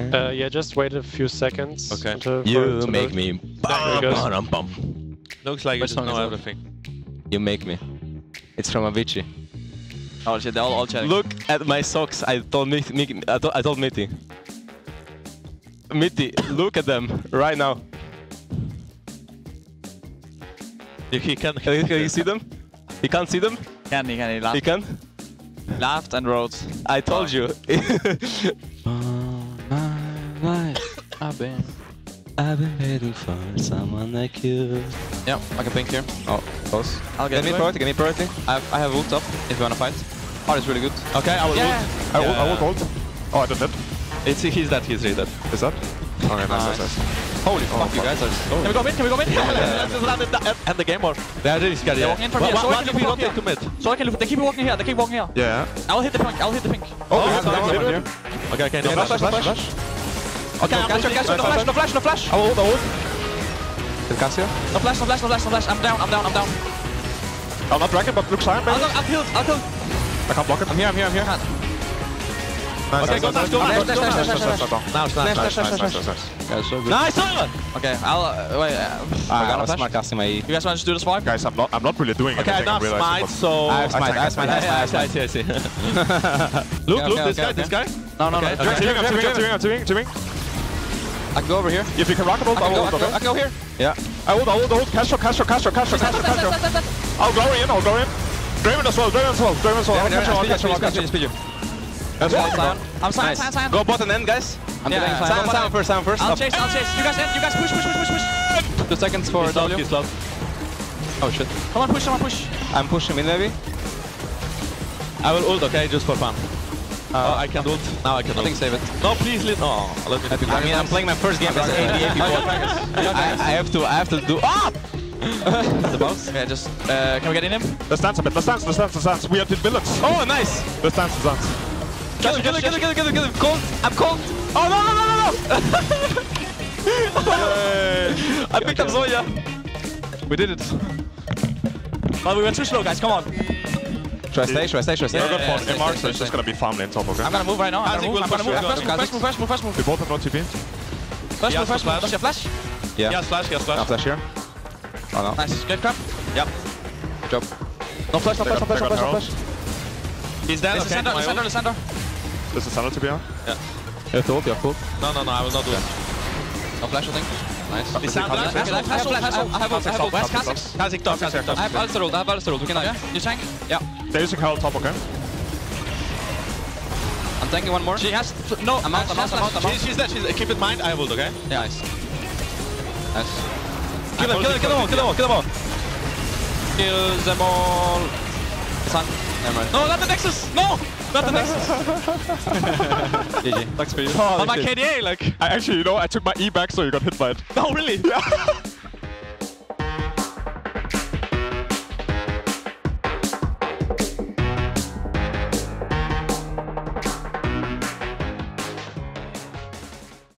Yeah, just wait a few seconds. Okay. You make me bum. Looks like you just know everything. You make me. It's from Avicii. Oh shit, they're all chatting. Look at my socks. I told Mitty. Mitty, look at them right now. He can you see them? He can't see them? He laughed. He can? Laughed and wrote. I told you. I've been waiting for someone like you. Yeah, I can pink here. Oh, close. I'll get Give me priority. I have ult up if you wanna fight. Heart is really good. Okay, I will ult. I will ult. Oh, I did that. He's dead, he's really dead. Is that? Okay, nice. Holy fuck, you guys are so... Can we go mid? Let's just end the game or... They are really scared, They're walking in from here. Why do we not take commit? So I can look. They keep walking here. Yeah. I'll hit the pink. Oh, here. Okay, no flash. Okay, no flash. I will ult. Is Cassia? No flash. I'm down. I'm not dragging, but look silent, baby. I'll kill. I can't block it. I'm here. Nice. Okay, go Nice. now. Nice. Yeah, so good. Nice. Okay, I'll wait. I was smart casting my E. You guys want to just do the swipe? Guys, I'm not really doing Okay, I anything. have smite, so... I have smite. I see. Look, this guy. No. Okay, Teaming. I can go over here. If you can rock a bolt, I will I can go here. Yeah. I will hold. Castro. I'll go in. Draven as well. Catch you. That's one. I'm Sion. Go bot and end, guys. I'm getting Sion first. I'll chase. You guys end. You guys push. 2 seconds for W. He's low. Oh shit. Come on, push. I'm pushing mid maybe. I will ult, okay, just for fun. I can ult. Now I can ult. I think save it. No, please let me... I mean, I'm playing my first game as AD bot. I have to do... Ah! The bounce. Okay, just... can we get in him? Let's dance a bit. Let's dance. We are the villains. Oh, nice! Let's dance. Kill him. Cold. I'm cold. Oh, no. I picked up Zoya. We did it. Well, we went too slow, guys. Come on. Should I stay? You're good for it. Marks is just gonna be farm lane top, okay? I'm gonna move right now. I'm gonna move. First move. We both have no TP. First move. Does your flash? Yeah. He has flash. I'll flash here. Oh no. Nice. Great crap. Yep. Job. No flash. He's dead, okay. The center. This is Sandra to be on. Yeah. You're cool. No, I will not do it. No flash, I think. Nice. Is Sandra? I have ult. Where's Kha'Zix? Kha'Zix top. I have Alistair ult. We can have. You tank? Yeah. They're using Herald top, okay? I'm tanking one more. She has... No, I'm out. She's dead. Keep in mind, I have ult, okay? Yeah, nice. Kill them all. Kill them all. It's on. Never mind. No, not the Nexus! No! Not the Nexus! GG. Thanks for you. On my KDA, like... I took my E back so you got hit by it. No, really? Yeah.